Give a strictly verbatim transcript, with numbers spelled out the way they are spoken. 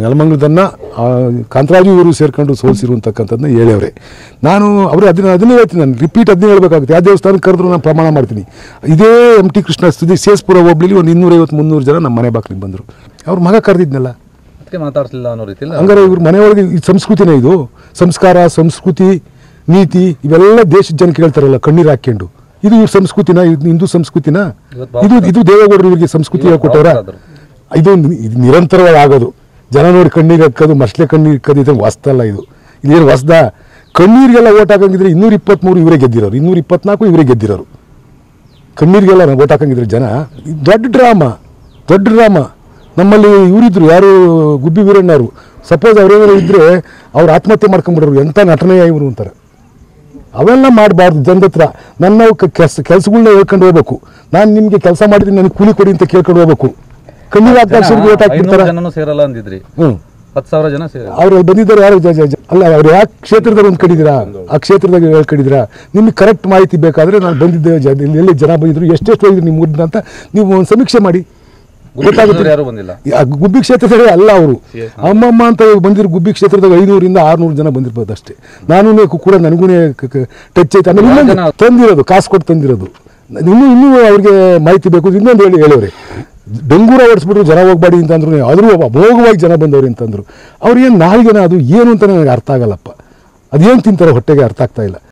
ನೆಲಮಂಗಲದನ್ನ ಕಾಂತರಾಜು ಇವರು ಸೇರ್ಕೊಂಡು ಸೋಲಿಸಿರುವಂತಕ್ಕಂಥದ್ದನ್ನ ಹೇಳವ್ರೆ. ನಾನು ಅವರು ಅದನ್ನ ಅದನ್ನೇ ಹೇಳ್ತೀನಿ, ನಾನು ರಿಪೀಟ್ ಅದನ್ನೇ ಹೇಳ್ಬೇಕಾಗುತ್ತೆ. ಯಾವ ದೇವಸ್ಥಾನಕ್ಕೆ ಕರೆದ್ರು ನಾನು ಪ್ರಮಾಣ ಮಾಡ್ತೀನಿ. ಇದೇ ಎಂ ಟಿ ಕೃಷ್ಣ ಸ್ಥಿತಿ ಸೇಸ್ಪುರ ಹೋಬ್ಳಿಲಿ ಒಂದು ಇನ್ನೂರೈವತ್ತು ಮುನ್ನೂರು ಜನ ನಮ್ಮ ಮನೆ ಬಾಗಿಲಿಗೆ ಬಂದರು. ಅವ್ರ ಮಗ ಕರೆದಿದ್ನಲ್ಲ, ಮಾತಾಡ್ತಿಲ್ಲ ಅನ್ನೋ ರೀತಿ. ಹಂಗಾರೆ ಇವ್ರ ಮನೆಯೊಳಗೆ ಈ ಸಂಸ್ಕೃತಿನೇ, ಇದು ಸಂಸ್ಕಾರ, ಸಂಸ್ಕೃತಿ, ನೀತಿ ಇವೆಲ್ಲ ದೇಶದ ಜನಕ್ಕೆ ಹೇಳ್ತಾರಲ್ಲ ಕಣ್ಣೀರು ಹಾಕ್ಕೊಂಡು. ಇದು ಇವ್ರ ಸಂಸ್ಕೃತಿನ, ಇದು ಹಿಂದೂ ಸಂಸ್ಕೃತಿನ? ಇದು ಇದು ದೇವೇಗೌಡರು ಇವರಿಗೆ ಸಂಸ್ಕೃತಿ ಹೇಳ್ಕೊಟ್ಟವ್ರ? ಇದು ಇದು ನಿರಂತರವಾಗಿ ಆಗೋದು. ಜನ ನೋಡಿ ಕಣ್ಣೀರು ಹಾಕೋದು, ಮಸ್ಲೆ ಕಣ್ಣೀರು ಹಾಕೋದು, ಇದು ಹೊಸ್ತಲ್ಲ. ಇದು ಇದೇನು ಹೊಸ್ದ? ಕಣ್ಣೀರಿಗೆಲ್ಲ ಓಟ್ ಹಾಕಂಗಿದ್ರೆ ಇನ್ನೂರ ಇಪ್ಪತ್ತ್ಮೂರು ಇವರೇ ಗೆದ್ದಿರೋರು, ಇನ್ನೂರ ಇಪ್ಪತ್ನಾಲ್ಕು ಇವರೇ ಗೆದ್ದಿರೋರು. ಕಣ್ಣೀರಿಗೆಲ್ಲ ಓಟ್ ಹಾಕಂಗಿದ್ರೆ ಜನ. ದೊಡ್ಡ ಡ್ರಾಮಾ, ದೊಡ್ಡ ಡ್ರಾಮಾ. ನಮ್ಮಲ್ಲಿ ಇವರಿದ್ರು, ಯಾರು ಗುಬ್ಬಿ ವೀರಣ್ಣವರು. ಸಪೋಸ್ ಅವರೇನಾದ್ರು ಇದ್ದರೆ ಅವ್ರು ಆತ್ಮಹತ್ಯೆ ಮಾಡ್ಕೊಂಡ್ಬಿಡೋರು. ಎಂಥ ನಟನೆಯ ಇವರು ಅಂತಾರೆ. ಅವೆಲ್ಲ ಮಾಡಬಾರ್ದು ಜನದ ಹತ್ರ. ನನ್ನ ಕೆಲಸ ಕೆಲಸಗಳನ್ನ ಹೇಳ್ಕೊಂಡು ಹೋಗ್ಬೇಕು. ನಾನು ನಿಮಗೆ ಕೆಲಸ ಮಾಡಿದ್ರೆ ನನಗೆ ಕೂಲಿ ಕೊಡಿ ಅಂತ ಕೇಳ್ಕೊಂಡು ಹೋಗ್ಬೇಕು. ಕಣ್ಣೀರು ಹಾಕ್ತಾರೆ, ಓಟ್ ಹಾಕ್ಬಿಡ್ತಾರೆ. ಸೇರಲ್ಲ ಅಂದಿದ್ರಿ. ಹ್ಞೂ ಹತ್ತು ಸಾವಿರ ಜನ ಅವ್ರು ಬಂದಿದ್ದಾರೆ. ಯಾರು ಅಲ್ಲ, ಅವ್ರು ಯಾಕೆ ಕ್ಷೇತ್ರದಾಗ ಒಂದು ಕಡಿದಿರಾ, ಆ ಕ್ಷೇತ್ರದಾಗ ಹೇಳ್ಕಡಿದಿರಾ? ನಿಮಗೆ ಕರೆಕ್ಟ್ ಮಾಹಿತಿ ಬೇಕಾದರೆ ನಾನು ಬಂದಿದ್ದೆ, ಎಲ್ಲಿ ಜನ ಬಂದಿದ್ರು, ಎಷ್ಟೆಷ್ಟು ಹೋಗಿದ್ರು ನಿಮ್ಮ ಊರಿನ ಅಂತ ನೀವು ಒಂದು ಸಮೀಕ್ಷೆ ಮಾಡಿ ಗೊತ್ತಾಗುತ್ತೆ. ಯಾರು ಬಂದಿಲ್ಲ ಗುಬ್ಬಿ ಕ್ಷೇತ್ರದಾಗ ಅಲ್ಲ, ಅವರು ಅಮ್ಮಮ್ಮ ಅಂತ ಬಂದಿರೋ ಗುಬ್ಬಿ ಕ್ಷೇತ್ರದಾಗ ಐನೂರಿಂದ ಆರ್ನೂರು ಜನ ಬಂದಿರ್ಬೋದು ಅಷ್ಟೇ. ನಾನು ಕೂಡ ನನಗೂ ಟಚ್ ಐತೆ. ಆಮೇಲೆ ಇನ್ನೊಂದು ತಂದಿರೋದು, ಕಾಸು ಕೊಟ್ಟು ತಂದಿರೋದು. ಇನ್ನೂ ಇನ್ನೂ ಅವ್ರಿಗೆ ಮಾಹಿತಿ ಬೇಕು. ಇನ್ನೊಂದು ಹೇಳಿ ಹೇಳೋರೆ, ಡಂಗೂರ ಓಡಿಸ್ಬಿಟ್ರು ಜನ ಹೋಗ್ಬೇಡಿ ಅಂತಂದ್ರು, ಆದರೂ ಅಮೋಘವಾಗಿ ಜನ ಬಂದವ್ರು ಅಂತಂದ್ರು. ಅವ್ರಿಗೇನು ನಾಳಿಗೆನ ಅದು ಏನು ಅಂತ ನನಗೆ ಅರ್ಥ ಆಗಲ್ಲಪ್ಪ. ಅದೇನು ತಿಂತಾರೆ ಹೊಟ್ಟೆಗೆ ಅರ್ಥ ಆಗ್ತಾ ಇಲ್ಲ.